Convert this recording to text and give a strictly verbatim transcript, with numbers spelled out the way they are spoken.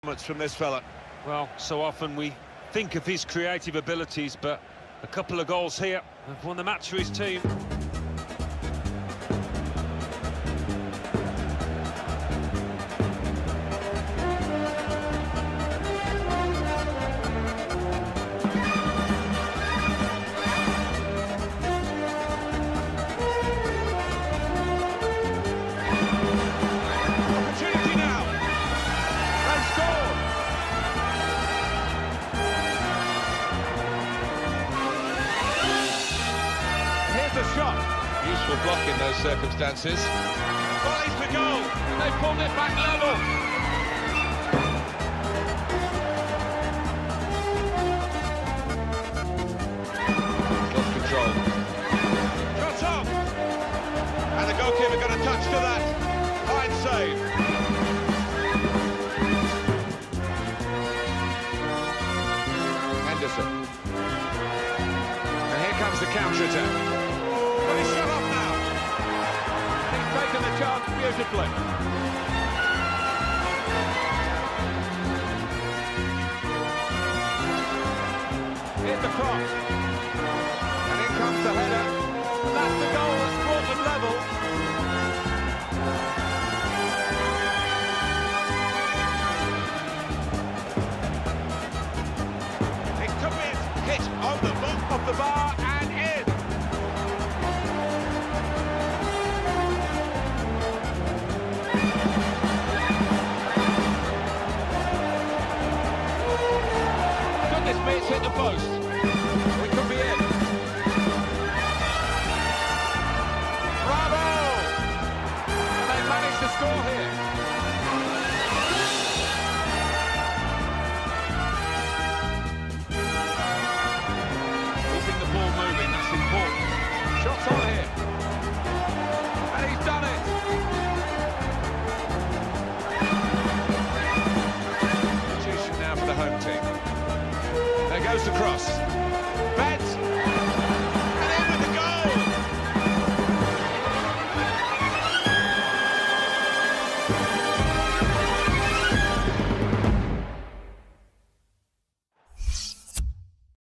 From this fella. Well, so often we think of his creative abilities, but a couple of goals here have won the match for his team. Shot. Useful block in those circumstances. Volleys to goal, and they pulled it back level. Lost control. Shot on! And the goalkeeper got a touch to that. Fine save. Henderson. And here comes the counter-attack. Well, he's shut off now. He's taken the chance beautifully. Here's the cross. And in comes the header. And that's the goal that's brought them level. It could be hit on the loop of the bar and in. It's hit the post. We could be in. Bravo! And they managed to score here. Keeping the ball moving, that's important. Shots on here. And he's done it. Substitution now for the home team. There goes the cross.